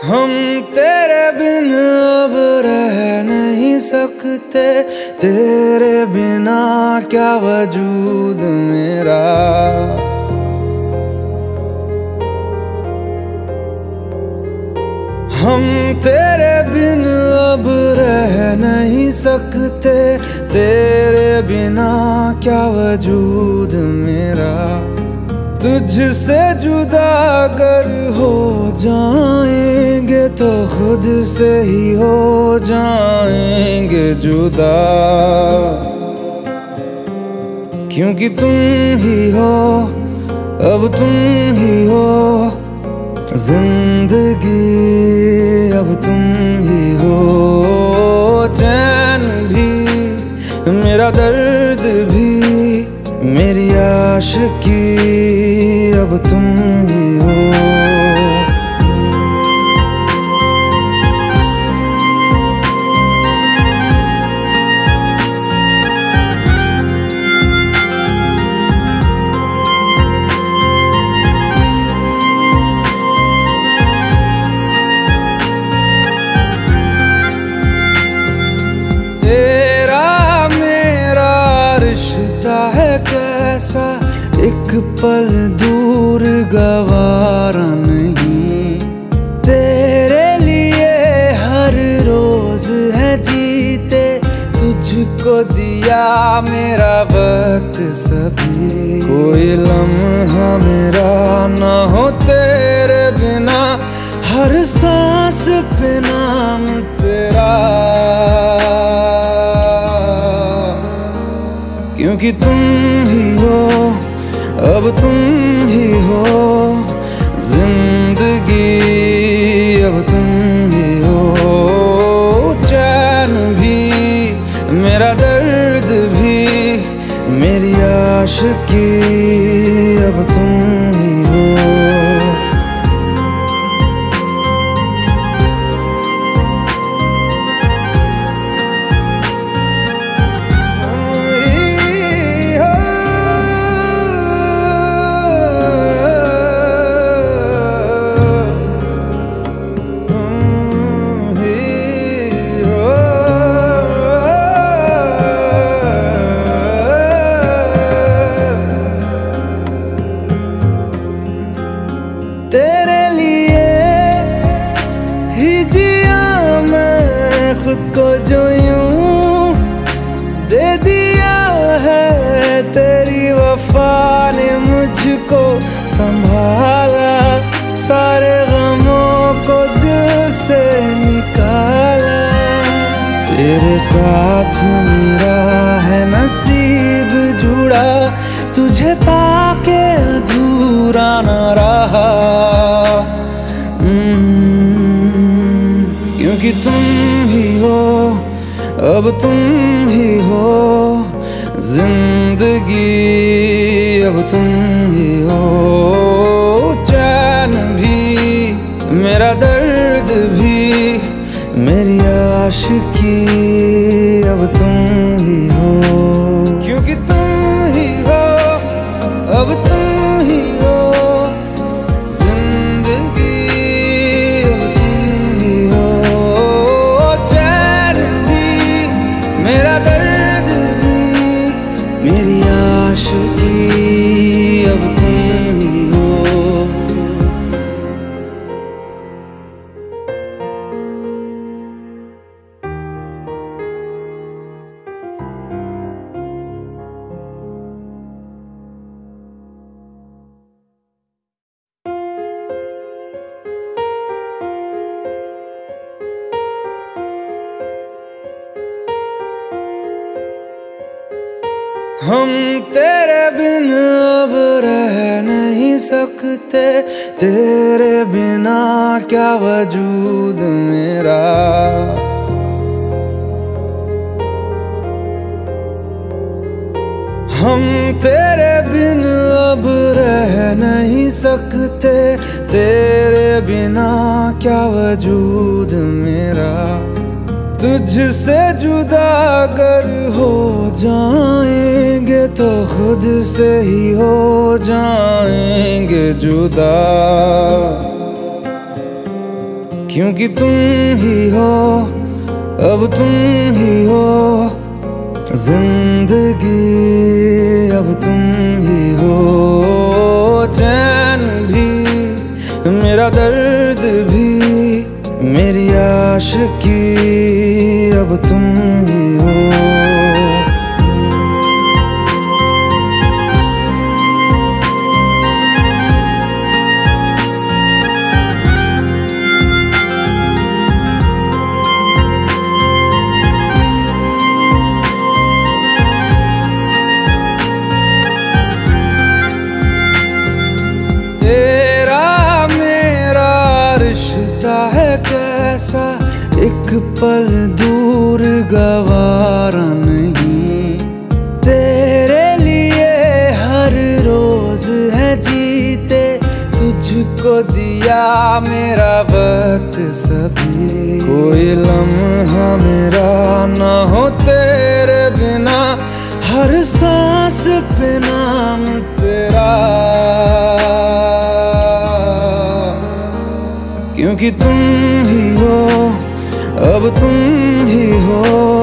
हम तेरे बिन अब रह नहीं सकते, तेरे बिना क्या वजूद मेरा। हम तेरे बिन अब रह नहीं सकते, तेरे बिना क्या वजूद मेरा। तुझसे जुदा अगर हो जाएंगे तो खुद से ही हो जाएंगे जुदा, क्योंकि तुम ही हो, अब तुम ही हो जिंदगी, अब तुम ही हो। चैन भी मेरा दर्द भी मेरी आशिकी, अब तुम ही हो। कैसा एक पल दूर गवारा नहीं, तेरे लिए हर रोज है जीते, तुझको दिया मेरा वक्त सभी। कोई लम्हा मेरा ना हो तेरे बिना, हर सांस पे नाम तेरा, क्योंकि तुम ही हो, अब तुम ही हो जिंदगी, अब तुम ही हो। चैन भी मेरा दर्द भी मेरी आशिकी, अब तुम ही हो। तेरे लिए ही जिया मैं खुद को, जो यूं दे दिया है तेरी वफा ने मुझको संभाला, सारे गमों को दिल से निकाला। तेरे साथ मेरा है नसीब जुड़ा, तुझे पाके अधूरा न रहा, क्योंकि तुम ही हो, अब तुम ही हो जिंदगी, अब तुम ही हो। चैन भी मेरा दर्द भी मेरी आशिकी, अब तुम ही हो, क्योंकि तुम ही हो, अब तुम ही हो जिंदगी, अब तुम ही हो। चैन भी मेरा दर्द भी मेरी आशिकी, अब तुम ही हो। हम तेरे बिन अब रह नहीं सकते, तेरे बिना क्या वजूद मेरा। हम तेरे बिन अब रह नहीं सकते, तेरे बिना क्या वजूद मेरा। तुझसे जुदा अगर हो जाएंगे तो खुद से ही हो जाएंगे जुदा, क्योंकि तुम ही हो, अब तुम ही हो जिंदगी, अब तुम ही हो चैन भी, मेरा दर्द भी, मेरी आशिकी, अब तुम ही हो। तेरा मेरा रिश्ता है कैसा, एक पल दूर गवारा नहीं। तेरे लिए हर रोज है जीते, तुझको दिया मेरा वक्त सभी। कोई लम्हा मेरा ना हो तेरे बिना, हर सांस पे नाम तेरा, क्योंकि तुम ही हो, अब तुम ही हो।